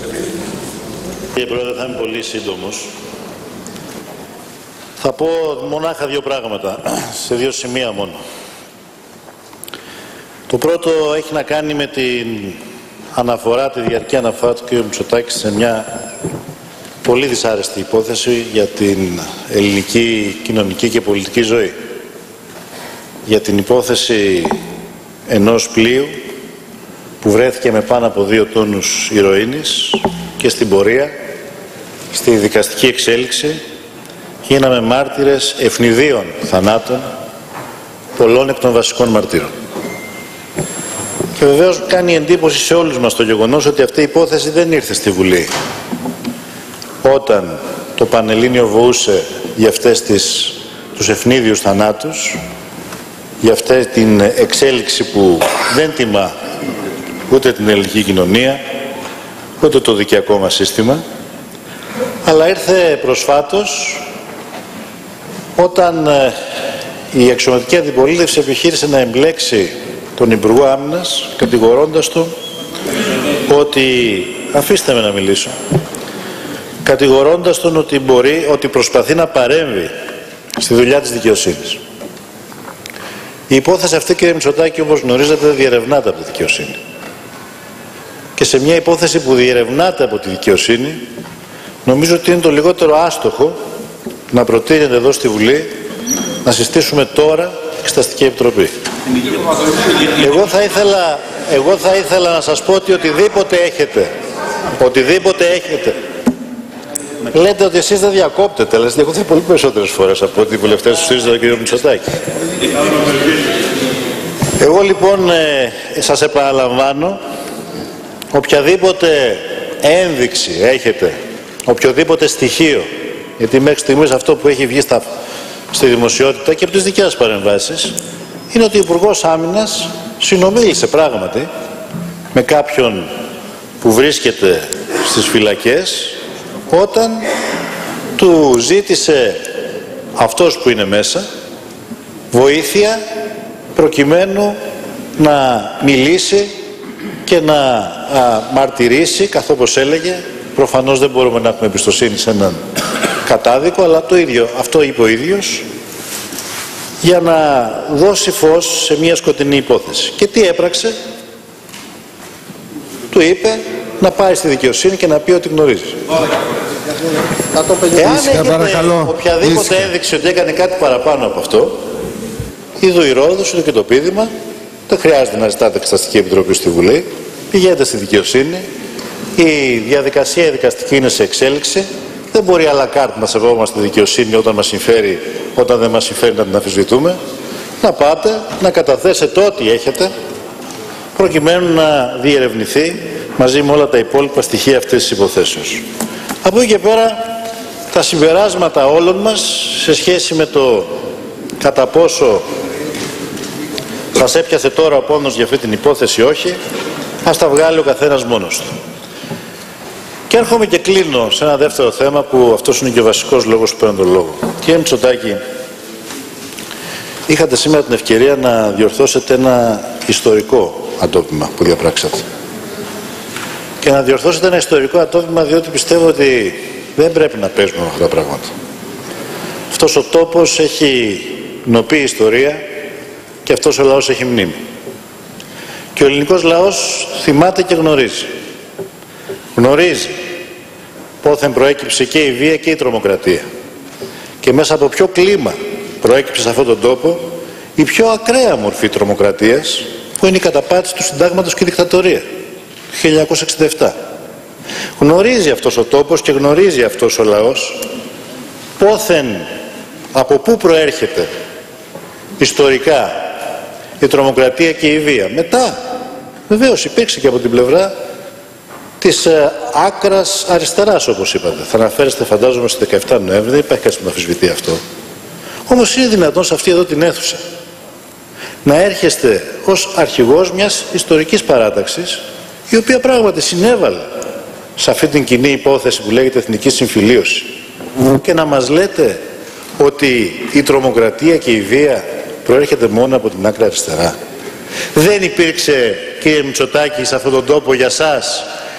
Κύριε Πρόεδρε, θα είμαι πολύ σύντομος. Θα πω μονάχα δύο πράγματα, σε δύο σημεία μόνο. Το πρώτο έχει να κάνει με την αναφορά, τη διαρκή αναφορά του κ. Μητσοτάκη σε μια πολύ δυσάρεστη υπόθεση για την ελληνική κοινωνική και πολιτική ζωή. Για την υπόθεση ενός πλοίου που βρέθηκε με πάνω από 2 τόνους ηρωίνης και στην πορεία, στη δικαστική εξέλιξη, γίναμε μάρτυρες ευνηδίων θανάτων πολλών εκ των βασικών μαρτύρων. Και βεβαίως κάνει εντύπωση σε όλους μας το γεγονός ότι αυτή η υπόθεση δεν ήρθε στη Βουλή όταν το Πανελλήνιο βοούσε για τους ευνίδιους θανάτους, για αυτή την εξέλιξη που δεν τιμά ούτε την ελληνική κοινωνία, ούτε το δικαιακό μας σύστημα, αλλά ήρθε προσφάτως όταν η αξιωματική αντιπολίτευση επιχείρησε να εμπλέξει τον Υπουργό Άμυνας, κατηγορώντας τον ότι, αφήστε με να μιλήσω, κατηγορώντας τον ότι προσπαθεί να παρέμβει στη δουλειά της δικαιοσύνης. Η υπόθεση αυτή, κύριε Μητσοτάκη, όπως γνωρίζετε, διερευνάται από τη δικαιοσύνη. Και σε μια υπόθεση που διερευνάται από τη δικαιοσύνη, νομίζω ότι είναι το λιγότερο άστοχο να προτείνεται εδώ στη Βουλή να συστήσουμε τώρα Εξεταστική Επιτροπή. Εγώ θα ήθελα να σας πω ότι οτιδήποτε έχετε, λέτε ότι εσείς δεν διακόπτετε, αλλά διακόπτετε πολύ περισσότερες φορές από ότι οι βουλευτές του στηρίζετε τον κύριο Μητσοτάκη. Εγώ λοιπόν σας επαναλαμβάνω, οποιαδήποτε ένδειξη έχετε, οποιοδήποτε στοιχείο, γιατί μέχρι στιγμής αυτό που έχει βγει στη δημοσιότητα και από τις δικές σας παρεμβάσεις είναι ότι ο Υπουργός Άμυνας συνομίλησε πράγματι με κάποιον που βρίσκεται στις φυλακές όταν του ζήτησε αυτός που είναι μέσα βοήθεια προκειμένου να μιλήσει και να μαρτυρήσει, καθώς όπως έλεγε, προφανώς δεν μπορούμε να έχουμε εμπιστοσύνη σε έναν κατάδικο, αλλά αυτό είπε ο ίδιος, για να δώσει φως σε μια σκοτεινή υπόθεση. Και τι έπραξε? Του είπε να πάει στη δικαιοσύνη και να πει ότι γνωρίζει. Εάν έχετε οποιαδήποτε ένδειξη ότι έκανε κάτι παραπάνω από αυτό, είδου η Ρόδος, είδου και το πείδημα, δεν χρειάζεται να ζητάτε Εξεταστική Επιτροπή στη Βουλή, πηγαίνετε στη δικαιοσύνη, η διαδικασία δικαστική είναι σε εξέλιξη, δεν μπορεί à la carte να σεβόμαστε τη δικαιοσύνη όταν μας συμφέρει, όταν δεν μας συμφέρει να την αμφισβητούμε. Να πάτε, να καταθέσετε ό,τι έχετε, προκειμένου να διερευνηθεί μαζί με όλα τα υπόλοιπα στοιχεία αυτής της υποθέσεως. Από εκεί και πέρα, τα συμπεράσματα όλων μας σε σχέση με το κατά πόσο σας έπιασε τώρα ο πόνος για αυτή την υπόθεση, όχι, ας τα βγάλει ο καθένας μόνος του. Και έρχομαι και κλείνω σε ένα δεύτερο θέμα που αυτός είναι και ο βασικός λόγος που παίρνω τον λόγο. Κύριε Μητσοτάκη, είχατε σήμερα την ευκαιρία να διορθώσετε ένα ιστορικό ατόπιμα που διαπράξατε. Και να διορθώσετε ένα ιστορικό ατόπιμα διότι πιστεύω ότι δεν πρέπει να παίζουμε αυτά τα πράγματα. Αυτός ο τόπος έχει νοπή ιστορία και αυτός ο λαός έχει μνήμη. Και ο ελληνικός λαός θυμάται και γνωρίζει. Γνωρίζει πόθεν προέκυψε και η βία και η τρομοκρατία. Και μέσα από ποιο κλίμα προέκυψε σε αυτόν τον τόπο η πιο ακραία μορφή τρομοκρατίας, που είναι η καταπάτηση του συντάγματος και η δικτατορία του 1967. Γνωρίζει αυτός ο τόπος και γνωρίζει αυτός ο λαός πόθεν, από πού προέρχεται ιστορικά η τρομοκρατία και η βία. Μετά βεβαίως υπήρξε και από την πλευρά της άκρας αριστεράς, όπως είπατε. Θα αναφέρεστε φαντάζομαι στις 17 Νοέμβρη, δεν υπάρχει κάτι που να αμφισβητεί αυτό. Όμως είναι δυνατόν σε αυτή εδώ την αίθουσα να έρχεστε ως αρχηγός μιας ιστορικής παράταξης, η οποία πράγματι συνέβαλε σε αυτή την κοινή υπόθεση που λέγεται εθνική συμφιλίωση, και να μας λέτε ότι η τρομοκρατία και η βία προέρχεται μόνο από την άκρα αριστερά. Δεν υπήρξε, κύριε Μητσοτάκη, σε αυτόν τον τόπο για σας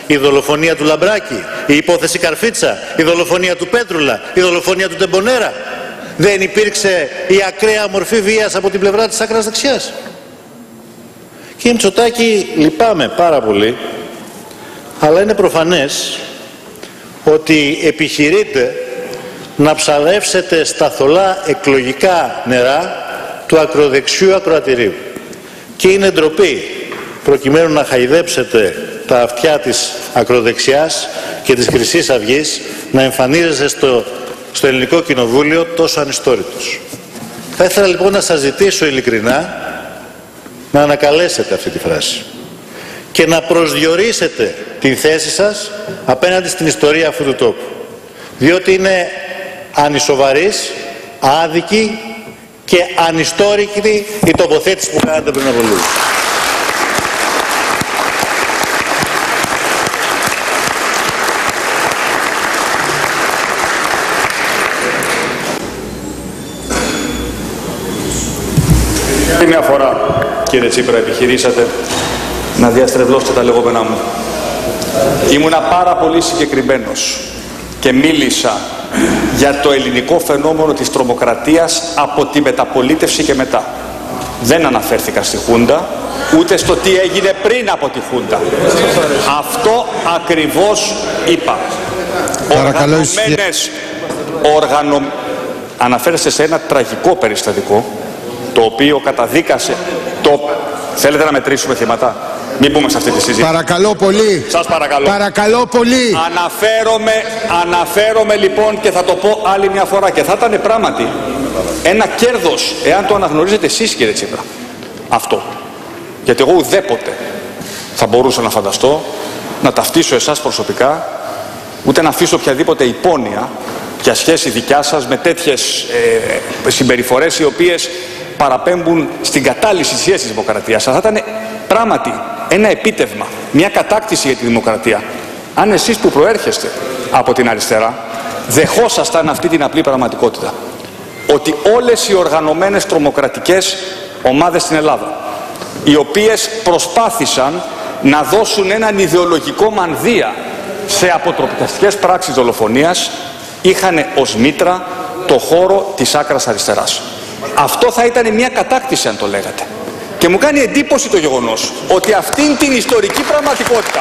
Η δολοφονία του Λαμπράκη, η υπόθεση Καρφίτσα, η δολοφονία του Πέτρουλα, η δολοφονία του Τεμπονέρα. Δεν υπήρξε η ακραία μορφή βίας από την πλευρά της άκρας δεξιάς? Κύριε Μητσοτάκη, λυπάμαι πάρα πολύ, αλλά είναι προφανές ότι επιχειρείτε να ψαλεύσετε στα θολά εκλογικά νερά του ακροδεξιού ακροατηρίου. Και είναι ντροπή, προκειμένου να χαϊδέψετε τα αυτιά της ακροδεξιάς και της Χρυσής Αυγής, να εμφανίζεστε στο Ελληνικό Κοινοβούλιο τόσο ανιστόρητος. Θα ήθελα λοιπόν να σας ζητήσω ειλικρινά να ανακαλέσετε αυτή τη φράση και να προσδιορίσετε την θέση σας απέναντι στην ιστορία αυτού του τόπου. Διότι είναι ανισοβαρής, άδικη και ανιστόρικη η τοποθέτηση που κάνατε πριν από λίγο. Μια φορά, κύριε Τσίπρα, επιχειρήσατε να διαστρεβλώσετε τα λεγόμενά μου. Ήμουνα πάρα πολύ συγκεκριμένος και μίλησα για το ελληνικό φαινόμενο της τρομοκρατίας από τη μεταπολίτευση και μετά. Δεν αναφέρθηκα στη Χούντα, ούτε στο τι έγινε πριν από τη Χούντα. Αυτό ακριβώς είπα. Αναφέρεστε σε ένα τραγικό περιστατικό, το οποίο καταδίκασε το... Θέλετε να μετρήσουμε θύματα? Μην μπούμε σε αυτή τη συζήτηση. Παρακαλώ πολύ. Σας παρακαλώ. Παρακαλώ πολύ. Αναφέρομαι λοιπόν, και θα το πω άλλη μια φορά, και θα ήταν πράγματι ένα κέρδος εάν το αναγνωρίζετε εσείς, κύριε Τσίπρα. Αυτό. Γιατί εγώ ουδέποτε θα μπορούσα να φανταστώ να ταυτίσω εσάς προσωπικά, ούτε να αφήσω οποιαδήποτε υπόνοια για σχέση δικιά σας με τέτοιες συμπεριφορές οι οποίες παραπέμπουν στην κατάλυση της σχέσης της δημοκρατίας. Θα ήταν πράγματι ένα επίτευγμα, μια κατάκτηση για τη δημοκρατία, αν εσείς που προέρχεστε από την αριστερά δεχόσασταν αυτή την απλή πραγματικότητα. Ότι όλες οι οργανωμένες τρομοκρατικές ομάδες στην Ελλάδα, οι οποίες προσπάθησαν να δώσουν έναν ιδεολογικό μανδύα σε αποτροπιαστικές πράξεις δολοφονίας, είχαν ως μήτρα το χώρο της άκρας αριστεράς. Αυτό θα ήταν μια κατάκτηση αν το λέγατε. Και μου κάνει εντύπωση το γεγονός ότι αυτήν την ιστορική πραγματικότητα,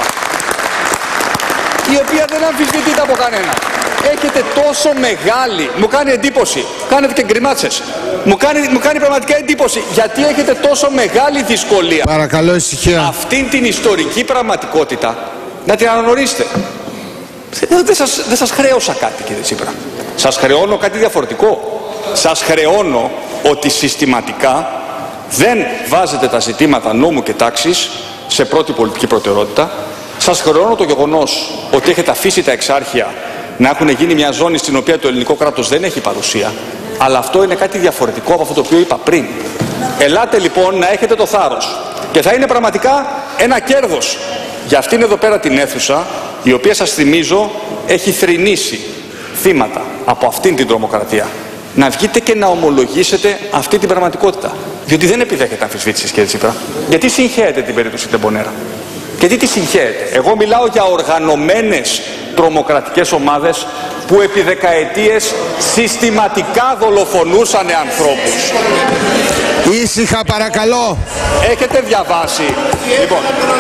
η οποία δεν αμφισβητείται από κανένα, έχετε τόσο μεγάλη, μου κάνει εντύπωση, κάνετε και γκριμάτσες, μου κάνει πραγματικά εντύπωση, γιατί έχετε τόσο μεγάλη δυσκολία, παρακαλώ ησυχία, αυτήν την ιστορική πραγματικότητα να την αναγνωρίσετε. Δεν σας χρέωσα κάτι, κύριε Τσίπρα. Σας χρεώνω κάτι διαφορετικό. Σας χρεώνω ότι συστηματικά δεν βάζετε τα ζητήματα νόμου και τάξης σε πρώτη πολιτική προτεραιότητα. Σας χρεώνω το γεγονός ότι έχετε αφήσει τα εξάρχεια να έχουν γίνει μια ζώνη στην οποία το ελληνικό κράτος δεν έχει παρουσία. Αλλά αυτό είναι κάτι διαφορετικό από αυτό το οποίο είπα πριν. Ελάτε λοιπόν να έχετε το θάρρος. Και θα είναι πραγματικά ένα κέρδος για αυτήν εδώ πέρα την αίθουσα, η οποία, σας θυμίζω, έχει θρηνήσει θύματα από αυτήν την τρομοκρατία. Να βγείτε και να ομολογήσετε αυτή την πραγματικότητα. Διότι δεν επιδέχεται αμφισβήτησης, κύριε Τσίπρα. Γιατί συγχαίρετε την περίπτωση Τεμπονέρα? Γιατί τη συγχαίρετε? Εγώ μιλάω για οργανωμένες τρομοκρατικές ομάδες που επί δεκαετίες συστηματικά δολοφονούσαν ανθρώπους. Ήσυχα παρακαλώ. Έχετε διαβάσει? Λοιπόν,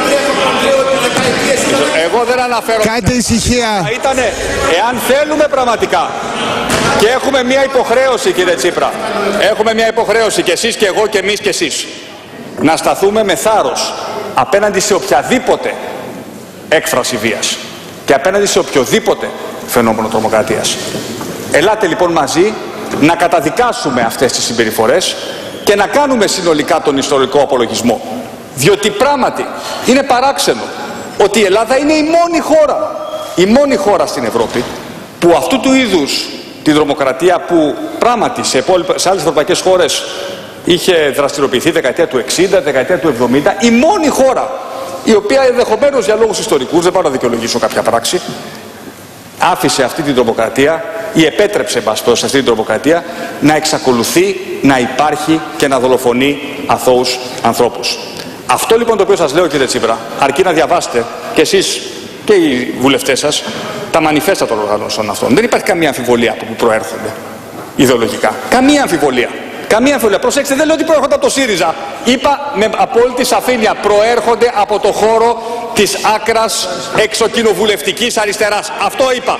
εγώ δεν αναφέρω. Κάντε ησυχία. Ήτανε, εάν θέλουμε πραγματικά, και έχουμε μια υποχρέωση, κύριε Τσίπρα, έχουμε μια υποχρέωση, και εσείς και εγώ και εμείς και εσείς, να σταθούμε με θάρρος απέναντι σε οποιαδήποτε έκφραση βίας και απέναντι σε οποιοδήποτε φαινόμενο τρομοκρατίας. Ελάτε λοιπόν μαζί να καταδικάσουμε αυτές τις συμπεριφορές και να κάνουμε συνολικά τον ιστορικό απολογισμό. Διότι πράγματι είναι παράξενο ότι η Ελλάδα είναι η μόνη χώρα στην Ευρώπη που αυτού του είδους την τρομοκρατία, που πράγματι σε άλλες ευρωπαϊκές χώρες είχε δραστηριοποιηθεί δεκαετία του 60, δεκαετία του 70, η μόνη χώρα η οποία ενδεχομένως για λόγους ιστορικούς, δεν πάω να δικαιολογήσω κάποια πράξη, άφησε αυτή την τρομοκρατία ή επέτρεψε σε αυτή την τρομοκρατία να εξακολουθεί να υπάρχει και να δολοφονεί αθώους ανθρώπους. Αυτό λοιπόν το οποίο σας λέω, κύριε Τσίπρα, αρκεί να διαβάσετε, και εσείς και οι βουλευτές σας τα μανιφέστα των οργανώσεων αυτών. Δεν υπάρχει καμία αμφιβολία από που προέρχονται ιδεολογικά. Καμία αμφιβολία. Καμία αμφιβολία. Προσέξτε, δεν λέω ότι προέρχονται από το ΣΥΡΙΖΑ. Είπα με απόλυτη σαφήνεια, προέρχονται από το χώρο της άκρας εξοκοινοβουλευτικής αριστεράς. Αυτό είπα.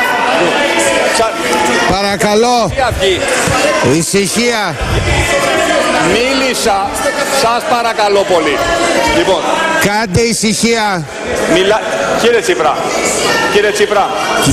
Παρακαλώ. Ησυχία. Μίλησα, σας παρακαλώ πολύ. Λοιπόν, κάντε ησυχία. Κύριε Τσίπρα, κύριε Τσίπρα,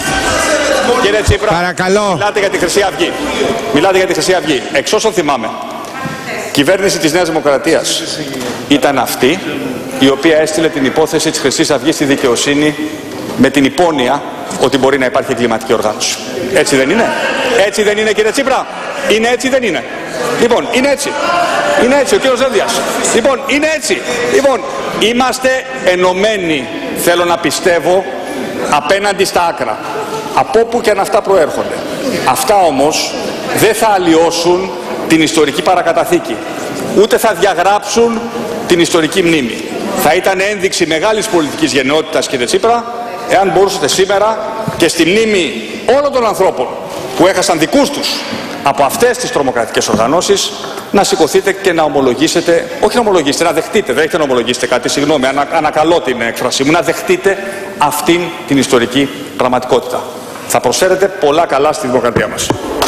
παρακαλώ. Μιλάτε για τη Χρυσή Αυγή. Μιλάτε για τη Χρυσή Αυγή. Εξ όσων θυμάμαι, η κυβέρνηση της Νέας Δημοκρατίας ήταν αυτή η οποία έστειλε την υπόθεση της Χρυσής Αυγής στη δικαιοσύνη με την υπόνοια ότι μπορεί να υπάρχει εγκληματική οργάνωση. Έτσι δεν είναι? Έτσι δεν είναι, κύριε Τσίπρα? Είναι έτσι ή δεν είναι? Λοιπόν, είναι έτσι. Είναι έτσι, ο κύριος Δένδιας. Λοιπόν, είναι έτσι. Λοιπόν, είμαστε ενωμένοι, θέλω να πιστεύω, απέναντι στα άκρα. Από όπου και αν αυτά προέρχονται. Αυτά όμως δεν θα αλλοιώσουν την ιστορική παρακαταθήκη. Ούτε θα διαγράψουν την ιστορική μνήμη. Θα ήταν ένδειξη μεγάλης πολιτικής γενναιότητας, κύριε Τσίπρα, εάν μπορούσατε σήμερα και στη μνήμη όλων των ανθρώπων που έχασαν δικούς τους από αυτές τις τρομοκρατικές οργανώσεις, να σηκωθείτε και να ομολογήσετε, όχι να ομολογήσετε, να δεχτείτε, δεν έχετε να ομολογήσετε κάτι, συγγνώμη, ανακαλώ την έκφρασή μου, να δεχτείτε αυτήν την ιστορική πραγματικότητα. Θα προσφέρετε πολλά καλά στη δημοκρατία μας.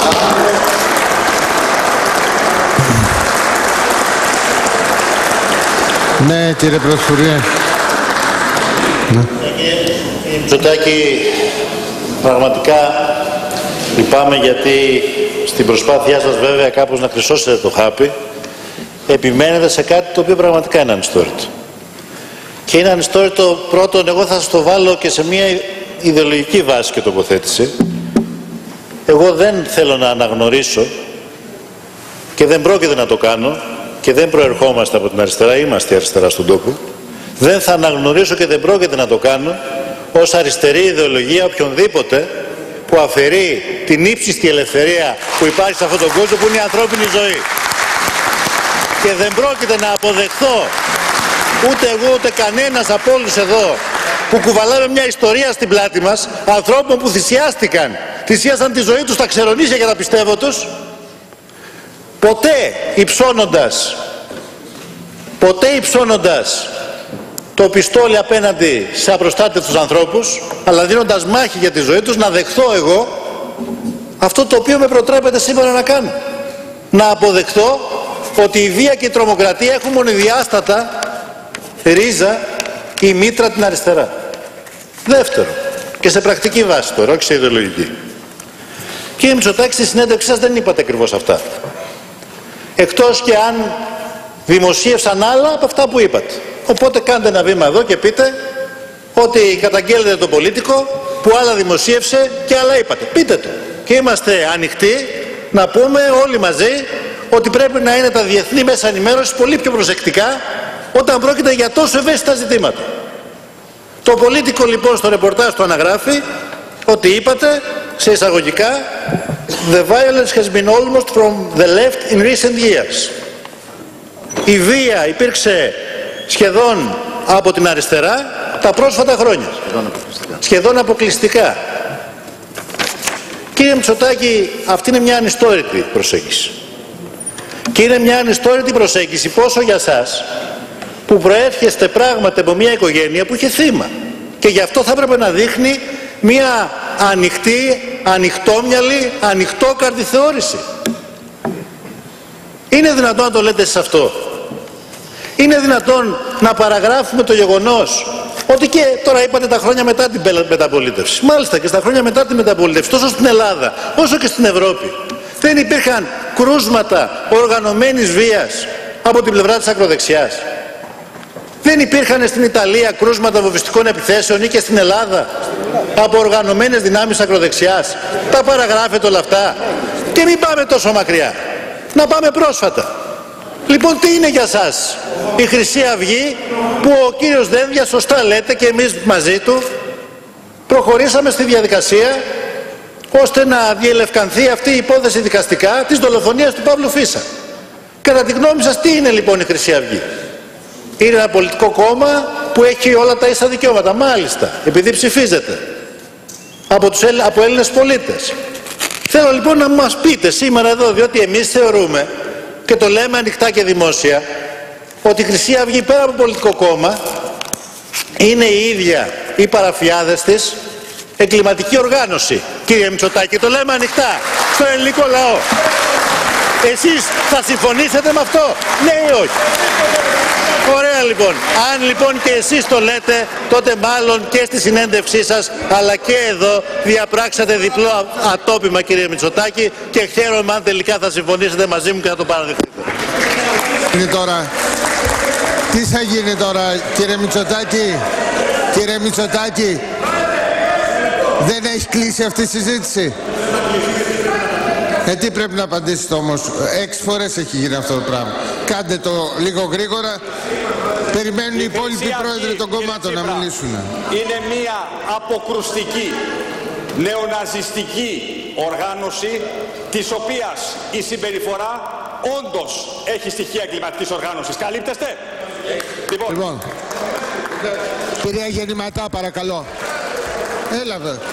Ναι, κύριε Πρωθυπουργέ. Κύριε Μητσοτάκη, πραγματικά λυπάμαι γιατί στην προσπάθειά σας βέβαια κάπως να χρυσώσετε το χάπι, επιμένετε σε κάτι το οποίο πραγματικά είναι ανιστόρητο. Και είναι ανιστόρητο πρώτον, εγώ θα σας το βάλω και σε μια ιδεολογική βάση και τοποθέτηση. Εγώ δεν θέλω να αναγνωρίσω και δεν πρόκειται να το κάνω και δεν προερχόμαστε από την αριστερά, είμαστε αριστερά στον τόπο. Δεν θα αναγνωρίσω και δεν πρόκειται να το κάνω ως αριστερή ιδεολογία οποιονδήποτε που αφαιρεί την ύψιστη ελευθερία που υπάρχει σε αυτόν τον κόσμο, που είναι η ανθρώπινη ζωή. Και δεν πρόκειται να αποδεχθώ ούτε εγώ ούτε κανένας από όλους εδώ που κουβαλάμε μια ιστορία στην πλάτη μας, ανθρώπων που θυσίασαν τη ζωή τους στα ξερονήσια και τα πιστεύω τους, ποτέ υψώνοντας το πιστόλι απέναντι σε απροστάτευτους ανθρώπους, αλλά δίνοντας μάχη για τη ζωή τους, να δεχθώ εγώ αυτό το οποίο με προτρέπεται σήμερα να κάνω. Να αποδεχθώ ότι η βία και η τρομοκρατία έχουν μονοδιάστατα ρίζα η μήτρα την αριστερά. Δεύτερο, και σε πρακτική βάση τώρα, όχι σε ιδεολογική. Κύριε Μητσοτάκη, στη συνέντευξή σας δεν είπατε ακριβώς αυτά. Εκτός και αν δημοσίευσαν άλλα από αυτά που είπατε. Οπότε κάντε ένα βήμα εδώ και πείτε ότι καταγγέλλετε το Πολίτικο που άλλα δημοσίευσε και άλλα είπατε. Πείτε το. Και είμαστε ανοιχτοί να πούμε όλοι μαζί ότι πρέπει να είναι τα διεθνή μέσα ενημέρωσης πολύ πιο προσεκτικά όταν πρόκειται για τόσο ευαίσθητα ζητήματα. Το Πολίτικο λοιπόν στο ρεπορτάζ του αναγράφει ότι είπατε σε εισαγωγικά «The violence has been almost from the left in recent years». Η βία υπήρξε σχεδόν από την αριστερά τα πρόσφατα χρόνια. Σχεδόν αποκλειστικά. Κύριε Μητσοτάκη, αυτή είναι μια ανιστόρητη προσέγγιση. Και είναι μια ανιστόρητη προσέγγιση πόσο για σας που προέρχεστε πράγματι από μια οικογένεια που είχε θύμα. Και γι' αυτό θα έπρεπε να δείχνει μια ανοιχτή, ανοιχτόμυαλη, ανοιχτόκαρδη θεώρηση. Είναι δυνατόν να το λέτε εσείς αυτό? Είναι δυνατόν να παραγράφουμε το γεγονός ότι και τώρα είπατε τα χρόνια μετά την μεταπολίτευση. Μάλιστα και στα χρόνια μετά την μεταπολίτευση, τόσο στην Ελλάδα όσο και στην Ευρώπη, δεν υπήρχαν κρούσματα οργανωμένης βίας από την πλευρά της ακροδεξιάς? Δεν υπήρχαν στην Ιταλία κρούσματα βομβιστικών επιθέσεων ή και στην Ελλάδα από οργανωμένες δυνάμεις ακροδεξιάς? Τα παραγράφετε όλα αυτά? Και μην πάμε τόσο μακριά. Να πάμε πρόσφατα. Λοιπόν, τι είναι για σας η Χρυσή Αυγή που ο κύριος Δένδιας, σωστά λέτε και εμείς μαζί του, προχωρήσαμε στη διαδικασία ώστε να διελευκανθεί αυτή η υπόθεση δικαστικά της δολοφονίας του Παύλου Φίσα. Κατά τη γνώμη σας τι είναι λοιπόν η Χρυσή Αυγή? Είναι ένα πολιτικό κόμμα που έχει όλα τα ίσα δικαιώματα. Μάλιστα, επειδή ψηφίζεται από Έλληνες πολίτες. Θέλω λοιπόν να μας πείτε σήμερα εδώ, διότι εμείς θεωρούμε και το λέμε ανοιχτά και δημόσια, ότι η Χρυσή Αυγή πέρα από πολιτικό κόμμα είναι η ίδια οι παραφιάδες της εγκληματική οργάνωση. Κύριε Μητσοτάκη, το λέμε ανοιχτά στο ελληνικό λαό. Εσείς θα συμφωνήσετε με αυτό, ναι ή όχι? Ωραία λοιπόν. Αν λοιπόν και εσείς το λέτε, τότε μάλλον και στη συνέντευξή σας αλλά και εδώ διαπράξατε διπλό ατόπιμα, κύριε Μητσοτάκη, και χαίρομαι αν τελικά θα συμφωνήσετε μαζί μου και θα το παραδεχτείτε. Τι θα γίνει τώρα, κύριε Μητσοτάκη? Κύριε Μητσοτάκη, δεν έχει κλείσει αυτή η συζήτηση? Τι πρέπει να απαντήσετε όμως? 6 φορές έχει γίνει αυτό το πράγμα. Κάντε το λίγο γρήγορα. Περιμένουν οι υπόλοιποι πρόεδροι των κομμάτων να μιλήσουν. Είναι μια αποκρουστική, νεοναζιστική οργάνωση, της οποίας η συμπεριφορά όντως έχει στοιχεία εγκληματικής οργάνωσης. Καλύπτεστε? Λοιπόν, κυρία Γεννηματά, παρακαλώ. Έλαβε.